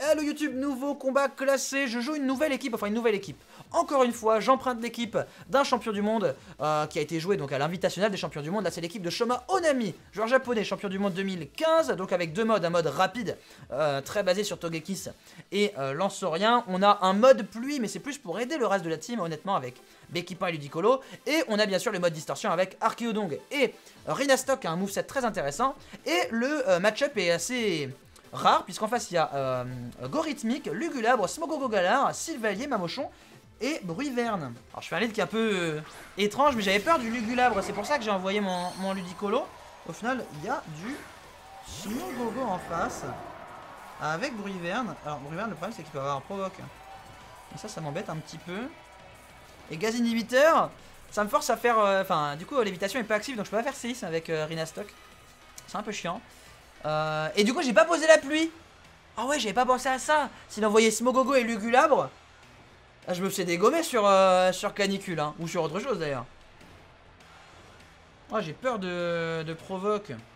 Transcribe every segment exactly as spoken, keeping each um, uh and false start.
Hello YouTube, nouveau combat classé, je joue une nouvelle équipe, enfin une nouvelle équipe. Encore une fois, j'emprunte l'équipe d'un champion du monde euh, qui a été joué donc à l'invitationnel des champions du monde. Là c'est l'équipe de Shoma Onami, joueur japonais, champion du monde deux mille quinze, donc avec deux modes, un mode rapide, euh, très basé sur Togekiss et euh, Lanceurien. On a un mode pluie, mais c'est plus pour aider le reste de la team, honnêtement, avec Bekipin et Ludicolo. Et on a bien sûr le mode distorsion avec Archeodong et euh, Rhinastok, qui a un moveset très intéressant. Et le euh, match-up est assez rare, puisqu'en face il y a euh, Gorithmic, Lugulabre, Smogogo Galar, Sylvalier, Mamochon et Bruiverne. Alors je fais un lead qui est un peu euh, étrange, mais j'avais peur du Lugulabre, c'est pour ça que j'ai envoyé mon, mon Ludicolo. Au final, il y a du Smogogo en face, avec Bruiverne. Alors Bruiverne, le problème c'est qu'il peut avoir un provoque. Et ça, ça m'embête un petit peu. Et Gaz Inhibiteur, ça me force à faire... Enfin, euh, du coup, l'évitation est pas active, donc je peux pas faire C six avec euh, Rhinastok. C'est un peu chiant. Euh, et du coup j'ai pas posé la pluie. Ah ouais, j'avais pas pensé à ça. S'il envoyait Smogogo et Lugulabre, là, je me faisais dégommer sur, euh, sur Canicule, hein, ou sur autre chose d'ailleurs. Oh, j'ai peur de, de provoque. Est-ce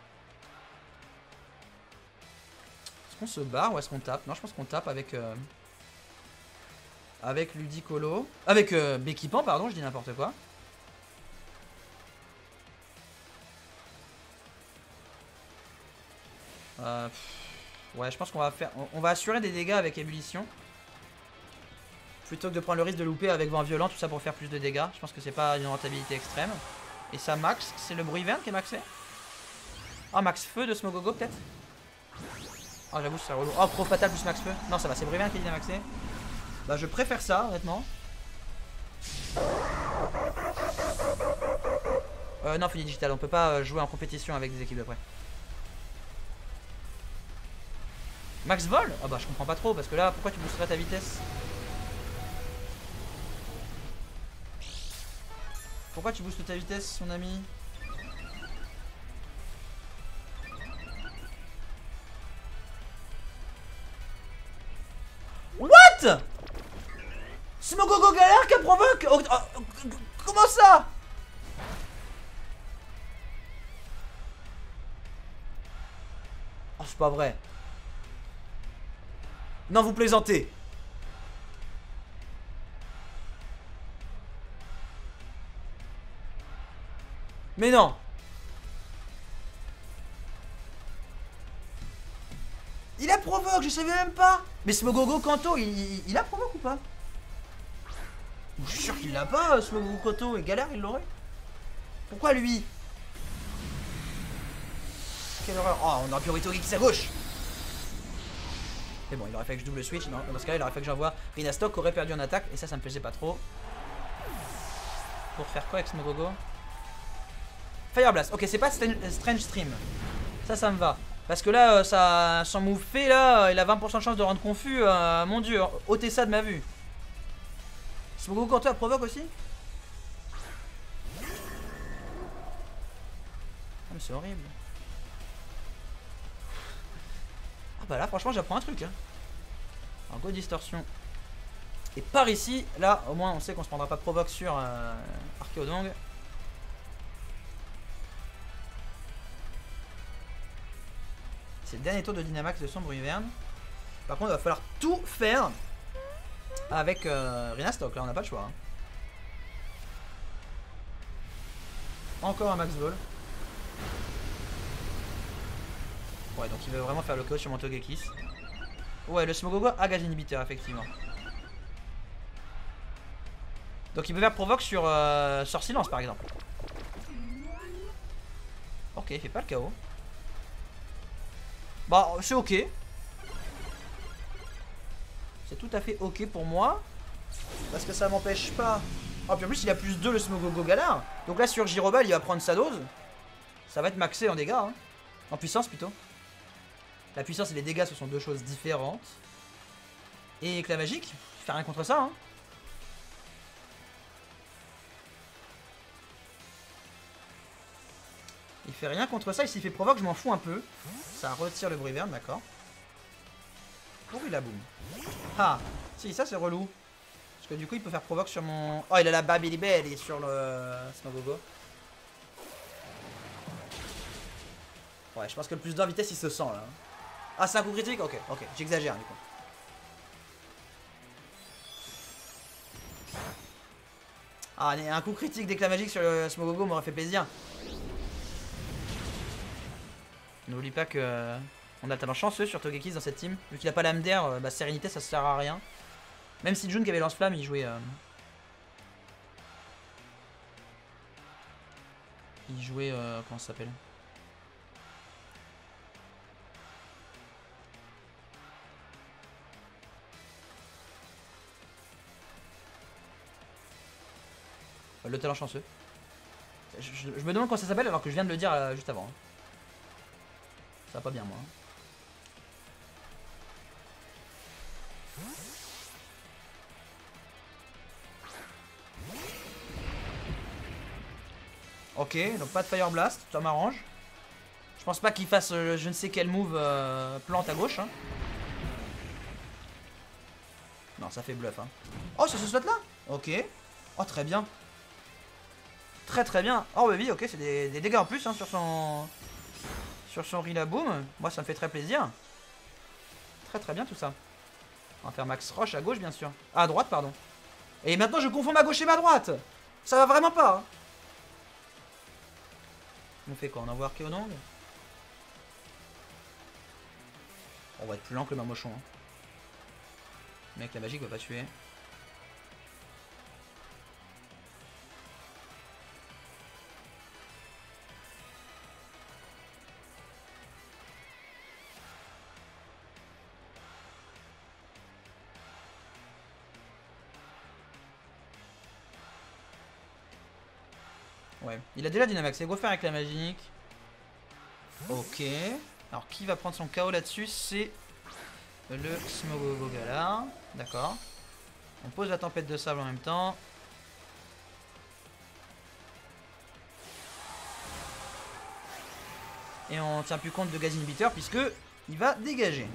qu'on se barre ou est-ce qu'on tape? Non, je pense qu'on tape avec euh, avec Ludicolo. Avec euh, Bekipin, pardon, je dis n'importe quoi. Euh, ouais, je pense qu'on va faire, on, on va assurer des dégâts avec ébullition plutôt que de prendre le risque de louper avec vent violent, tout ça pour faire plus de dégâts. Je pense que c'est pas une rentabilité extrême. Et ça max, c'est le Bruiverne qui est maxé. Ah, max feu de Smogogo peut-être. Ah, j'avoue c'est relou. Oh, pro fatal plus max feu. Non, ça va, c'est Bruiverne qui est bien maxé. Bah je préfère ça honnêtement. Euh, non, fini digital, on peut pas jouer en compétition avec des équipes de près. Max vol? Ah bah je comprends pas trop parce que là pourquoi tu boosterais ta vitesse? Pourquoi tu boostes ta vitesse mon ami? What? Smogogo Galère qui provoque oh, oh, comment ça? Oh c'est pas vrai. Non, vous plaisantez. Mais non. Il a provoque, je savais même pas. Mais Smogogo Kanto, il, il, il a provoque ou pas? Je suis sûr qu'il l'a pas, Smogogo Kanto. Et Galère, il l'aurait. Pourquoi lui? Quelle horreur. Oh, on a un Purito qui à gauche. Mais bon, il aurait fait que je double switch. Non, dans ce cas, il aurait fait que j'envoie Rhinastok qui aurait perdu en attaque. Et ça, ça me plaisait pas trop. Pour faire quoi avec Smogogo? Fire Blast. Ok, c'est pas Strange Stream. Ça, ça me va. Parce que là, ça, son move fait, là, il a vingt pour cent de chance de rendre confus. Euh, mon dieu, ôtez ça de ma vue. Smogogo Kanto, elle provoque aussi? Ah, mais c'est horrible. Ah bah là franchement j'apprends un truc hein. Un go distorsion. Et par ici, là au moins on sait qu'on se prendra pas de provoque sur euh, Archeodong. C'est le dernier tour de Dynamax de son Bruiverne. Par contre il va falloir tout faire avec euh, Rhinastok, là on n'a pas le choix hein. Encore un max vol. Ouais, donc il veut vraiment faire le code sur mon Togekiss. Ouais, le Smogogo a Gaz Inhibiteur, effectivement. Donc il peut faire provoque sur, euh, sur silence, par exemple. Ok, il fait pas le K O. Bah, c'est ok. C'est tout à fait ok pour moi. Parce que ça m'empêche pas. Oh, puis en plus, il a plus deux le Smogogo Galar. Donc là, sur Girobal, il va prendre sa dose. Ça va être maxé en dégâts, hein. En puissance plutôt. La puissance et les dégâts, ce sont deux choses différentes. Et éclat magique, il fait rien contre ça, hein. Il fait rien contre ça, et s'il fait provoque, je m'en fous un peu. Ça retire le Bruiverne, d'accord. Oh, il a boum. Ah, si, ça c'est relou. Parce que du coup, il peut faire provoque sur mon... Oh, il a la Babylibelle sur le Smogogo. Ouais, je pense que le plus d'un vitesse, il se sent là. Ah, c'est un coup critique? Ok, ok, j'exagère du coup. Ah, un coup critique d'éclat magique sur le Smogogo m'aurait fait plaisir. N'oublie pas que euh, on a talent chanceux sur Togekiss dans cette team. Vu qu'il a pas l'âme d'air, euh, bah sérénité ça sert à rien. Même si Jun qui avait lance-flamme, il jouait... Euh... Il jouait... Euh, comment ça s'appelle? Le talent chanceux. Je, je, je me demande comment ça s'appelle alors que je viens de le dire euh, juste avant. Ça va pas bien moi. Ok, donc pas de Fire Blast, ça m'arrange. Je pense pas qu'il fasse euh, je ne sais quel move euh, plante à gauche. Hein. Non, ça fait bluff. Hein. Oh, c'est ce slot là. Ok. Oh, très bien. Très très bien. Oh, bah oui, ok, c'est des, des dégâts en plus hein, sur son... Sur son Rillaboom. Moi, ça me fait très plaisir. Très très bien tout ça. On va faire Max Roche à gauche, bien sûr. Ah, à droite, pardon. Et maintenant, je confonds ma gauche et ma droite. Ça va vraiment pas. Hein. On fait quoi? On envoie Archéodong. On va être plus lent que le Mamochon. Hein. Mec, la magique va pas tuer. Ouais, il a déjà Dynamax, c'est go faire avec la magique. Ok. Alors qui va prendre son K O là-dessus? C'est le Smogogala. D'accord. On pose la tempête de sable en même temps. Et on tient plus compte de gaz inhibiteur puisque il va dégager.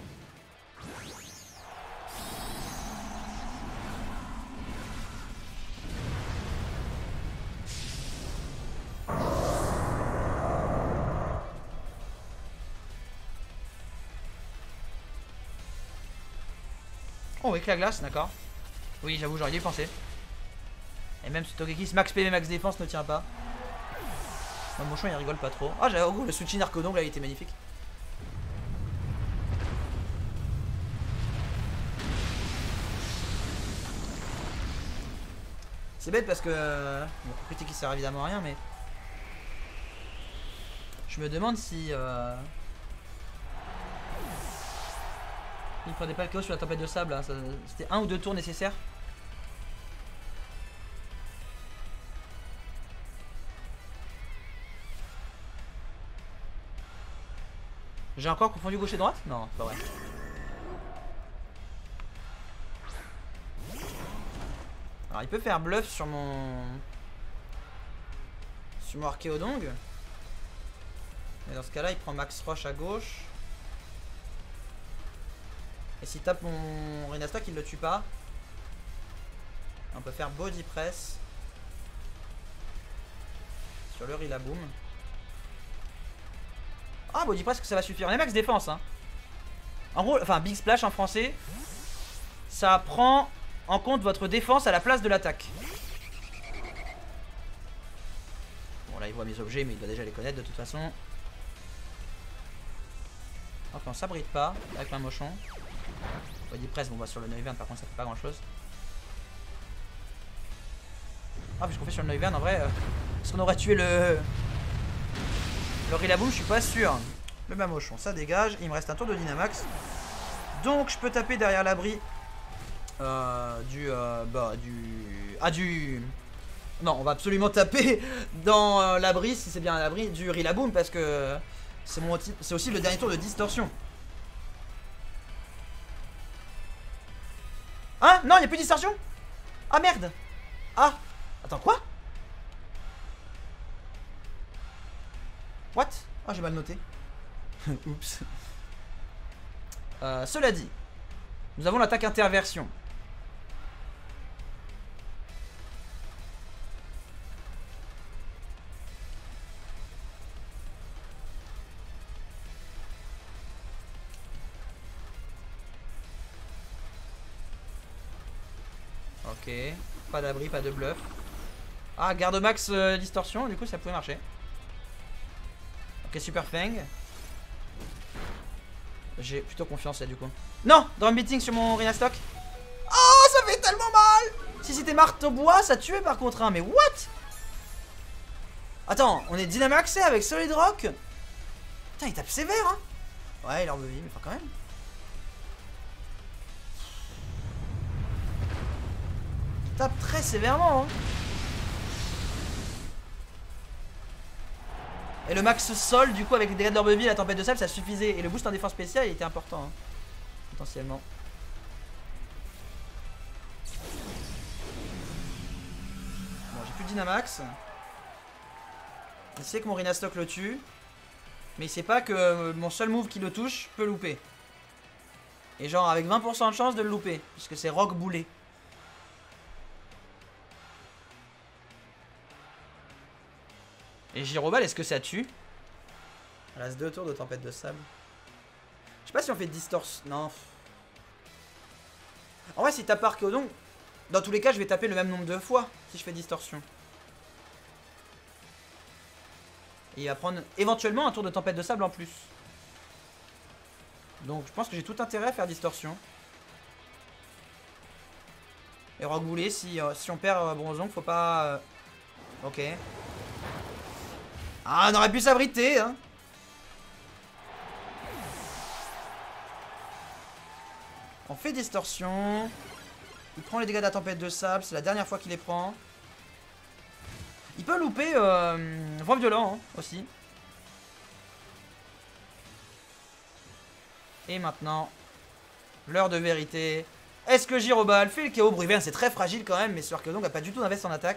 Oh, éclat glace, d'accord. Oui, j'avoue, j'aurais dû y penser. Et même ce Togekiss max P V, max défense ne tient pas. Mon Mochon il rigole pas trop. Ah, j'avais oh, le Suichin Arcodong là, il était magnifique. C'est bête parce que. Bon, critique qui sert évidemment à rien, mais. Je me demande si. Euh... Il prenait pas le chaos sur la tempête de sable là. C'était un ou deux tours nécessaires. J'ai encore confondu gauche et droite? Non, c'est pas vrai. Alors il peut faire bluff sur mon... Sur mon Archéodong. Mais dans ce cas là il prend Max Roche à gauche. Et s'il tape mon Renastock il le tue pas. On peut faire Body Press. Sur le Rillaboom. Ah, Body Press que ça va suffire. On est max défense hein. En gros, enfin Big Splash en français. Ça prend en compte votre défense à la place de l'attaque. Bon là il voit mes objets mais il doit déjà les connaître de toute façon. Enfin on s'abrite pas avec un mochon. Body Press on voit sur le Noivern par contre ça fait pas grand chose. Ah puisqu'on fait sur le Noivern en vrai euh, est-ce qu'on aurait tué le Le Rillaboom je suis pas sûr. Le Mamochon ça dégage. Il me reste un tour de Dynamax. Donc je peux taper derrière l'abri euh, du euh, bah du ah du non on va absolument taper dans euh, l'abri si c'est bien l'abri du Rillaboom parce que c'est mon c'est aussi le dernier tour de distorsion. Hein? Non, il n'y a plus de distorsion? Ah merde! Ah! Attends, quoi? What? Ah, j'ai mal noté. Oups. Euh, cela dit, nous avons l'attaque interversion. Ok, pas d'abri, pas de bluff. Ah, garde max euh, distorsion, du coup ça pouvait marcher. Ok, super Fang. J'ai plutôt confiance là du coup. Non, drum beating sur mon Rhinastock. Oh, ça fait tellement mal. Si c'était marteau bois, ça tuait par contre, hein, mais what? Attends, on est Dynamaxé avec Solid Rock. Putain, il tape sévère, hein. Ouais, il a vie, mais enfin quand même. Il tape très sévèrement, hein. Et le max sol, du coup, avec les dégâts de l'Orbe-Vie et la tempête de sable, ça suffisait. Et le boost en défense spéciale, il était important, hein, potentiellement. Bon, j'ai plus de Dynamax. Il sait que mon Rhinastock le tue. Mais il sait pas que mon seul move qui le touche peut louper. Et genre avec vingt pour cent de chance de le louper. Puisque c'est Rock Boulet. Et Gyroball, est-ce que ça tue? Il reste deux tours de tempête de sable. Je sais pas si on fait distorsion. Non. En vrai, si t'as Archéodon, dans tous les cas, je vais taper le même nombre de fois si je fais distorsion. Et il va prendre éventuellement un tour de tempête de sable en plus. Donc je pense que j'ai tout intérêt à faire distorsion. Et Rock Boulet, si, euh, si on perd euh, Bronzong, faut pas... Euh... Ok. Ah, on aurait pu s'abriter, hein. On fait distorsion. Il prend les dégâts de la tempête de sable, c'est la dernière fois qu'il les prend. Il peut louper euh, Vent Violent, hein, aussi. Et maintenant, l'heure de vérité. Est-ce que Gyroball fait le K O? Bruyverne, c'est très fragile quand même, mais ce Archéodon n'a pas du tout d'invest en attaque.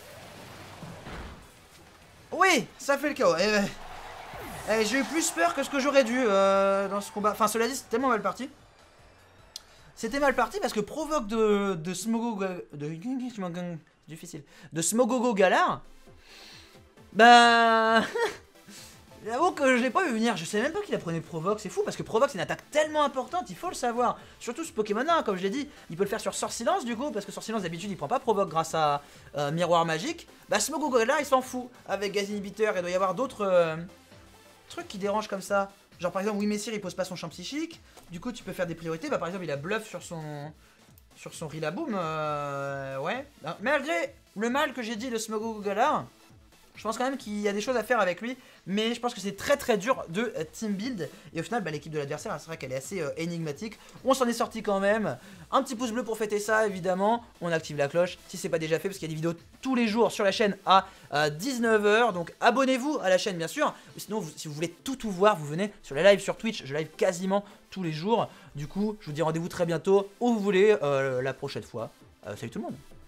Oui, ça fait le K O. Eh, eh, j'ai eu plus peur que ce que j'aurais dû euh, dans ce combat. Enfin, cela dit, c'était tellement mal parti. C'était mal parti parce que provoque de, de Smogogo... De... difficile. De Smogogo Galar. Bah... J'avoue que je l'ai pas vu venir, je sais même pas qu'il apprenait Provoque, c'est fou parce que Provoque c'est une attaque tellement importante, il faut le savoir. Surtout ce Pokémon là, comme je l'ai dit, il peut le faire sur Sort Silence du coup, parce que Sort Silence d'habitude il prend pas Provoque grâce à euh, Miroir Magique. Bah Smogogo là il s'en fout, avec Gaz Inhibiteur, il doit y avoir d'autres euh, trucs qui dérangent comme ça. Genre par exemple Wimessir il pose pas son champ psychique, du coup tu peux faire des priorités, bah par exemple il a Bluff sur son... Sur son Rillaboom, euh... ouais. Non, malgré le mal que j'ai dit de Smogogo Galar, je pense quand même qu'il y a des choses à faire avec lui, mais je pense que c'est très très dur de euh, team build. Et au final, bah, l'équipe de l'adversaire, c'est vrai qu'elle est assez euh, énigmatique. On s'en est sorti quand même. Un petit pouce bleu pour fêter ça, évidemment. On active la cloche si c'est pas déjà fait, parce qu'il y a des vidéos tous les jours sur la chaîne à euh, dix-neuf heures. Donc abonnez-vous à la chaîne, bien sûr. Sinon, vous, si vous voulez tout tout voir, vous venez sur les lives sur Twitch. Je live quasiment tous les jours. Du coup, je vous dis rendez-vous très bientôt où vous voulez euh, la prochaine fois. Euh, salut tout le monde.